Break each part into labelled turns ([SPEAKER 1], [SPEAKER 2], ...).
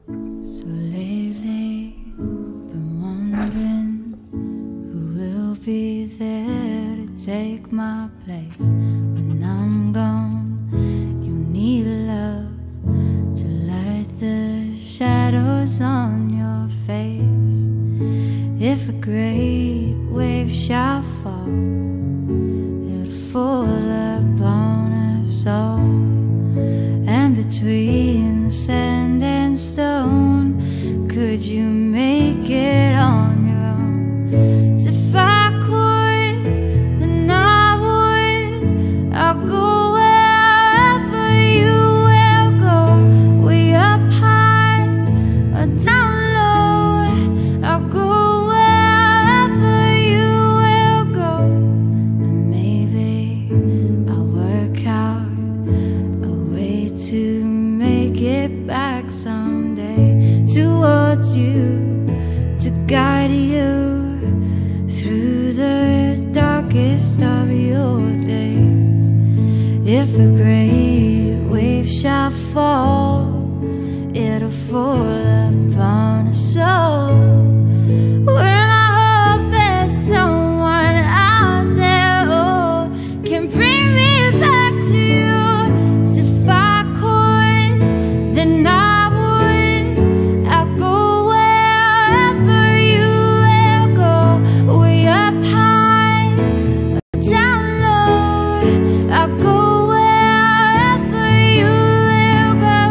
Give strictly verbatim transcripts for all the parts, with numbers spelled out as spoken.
[SPEAKER 1] So lately, been wondering who will be there to take my place when I'm gone. You need love to light the shadows on your face. If a great wave shall fall, it'll fall upon us all. And between the sand and stone, could you make it on your own? 'Cause if I could, then I would. I'll go wherever you will go, way up high or down low. I'll go wherever you will go, and maybe I'll work out a way to make it back someday towards you, to guide you through the darkest of your days. If a great wave shall fall, it'll fall upon us all. When I hope there's someone out there who can bring me back to you. 'Cause if I could, then I would. I'll go wherever you will go, way up high or down low. I'll go wherever you will go.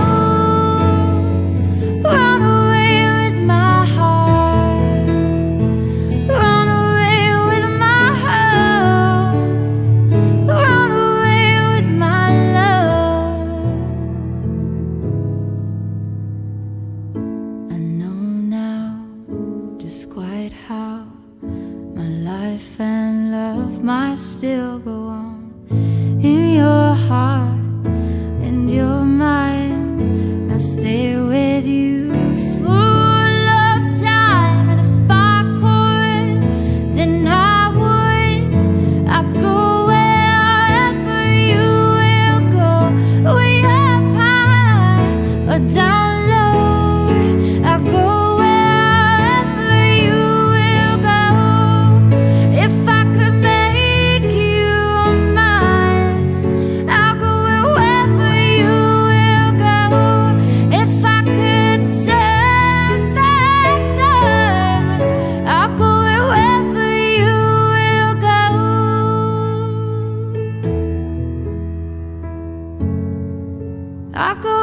[SPEAKER 1] Run away with my heart, run away with my heart, run away with my love. I know now just quite how my life and love might still go on in your heart and your mind. I'll stay with you full of time, and if I could, then I would. I'll go wherever you will go, way up high or down low. I'll go wherever you will go. If I could make you mine, I'll go wherever you will go. If I could turn back time, I'll go wherever you will go. I'll go